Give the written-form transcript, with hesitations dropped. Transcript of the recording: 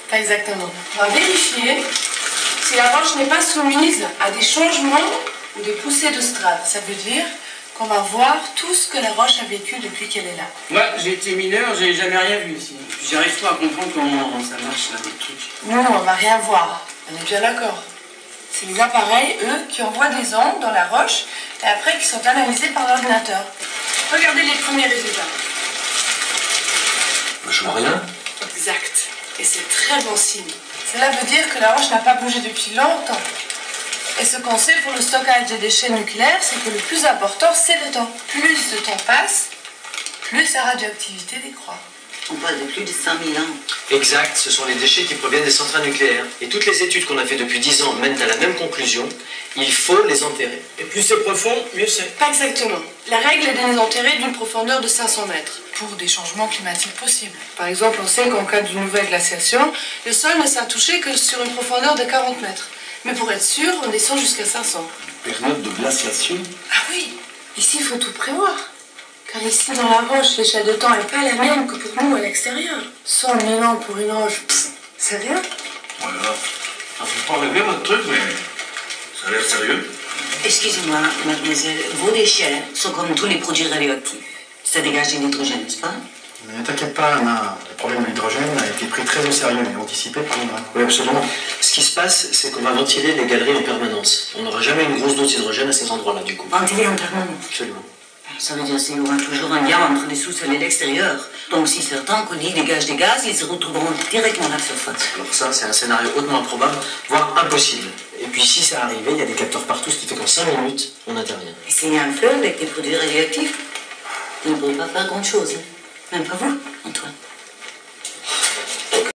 Pas exactement. On va vérifier si la roche n'est pas soumise à des changements ou des poussées de strate. Ça veut dire qu'on va voir tout ce que la roche a vécu depuis qu'elle est là. Moi, j'ai été mineur, j'ai jamais rien vu ici. J'arrive pas à comprendre comment ça marche, là, le truc. Non, on va rien voir. On est bien d'accord. C'est les appareils, eux, qui envoient des ondes dans la roche et après qui sont analysés par l'ordinateur. Regardez les premiers résultats. Je vois rien. Exact. Et c'est très bon signe. Cela veut dire que la roche n'a pas bougé depuis longtemps. Et ce qu'on sait pour le stockage des déchets nucléaires, c'est que le plus important, c'est le temps. Plus le temps passe, plus la radioactivité décroît. On parle de plus de 100 000 ans. Exact, ce sont les déchets qui proviennent des centrales nucléaires. Et toutes les études qu'on a fait depuis 10 ans mènent à la même conclusion, il faut les enterrer. Et plus c'est profond, mieux c'est. Pas exactement. La règle est de les enterrer d'une profondeur de 500 mètres, pour des changements climatiques possibles. Par exemple, on sait qu'en cas d'une nouvelle glaciation, le sol ne sera touché que sur une profondeur de 40 mètres. Mais pour être sûr, on descend jusqu'à 500. Période de glaciation? Ah oui, ici il faut tout prévoir. Car ici dans la roche, l'échelle de temps n'est pas la même que pour nous à l'extérieur. 100 000 ans pour une roche, c'est rien. Voilà. Ça fait pas rêver votre truc, mais ça a l'air sérieux. Excusez-moi, mademoiselle, vos déchets sont comme tous les produits radioactifs. Ça dégage du nitrogène, n'est-ce pas? Ne t'inquiète pas, Anna. Le problème de l'hydrogène a été pris très au sérieux et anticipé par l'INRA. Oui, absolument. Ce qui se passe, c'est qu'on va ventiler les galeries en permanence. On n'aura jamais une grosse dose d'hydrogène à ces endroits-là, du coup. Ventiler en permanence? Absolument. Ça veut dire qu'il y aura toujours un lien entre les sous-sols et l'extérieur. Donc si certains colis dégagent des gaz, ils se retrouveront directement à la surface. Alors ça, c'est un scénario hautement improbable, voire impossible. Et puis si ça arrivait, il y a des capteurs partout, ce qui fait qu'en 5 minutes, on intervient. Et s'il y a un feu avec des produits radioactifs, ils ne pourront pas faire grand-chose. Même pas vous, Antoine.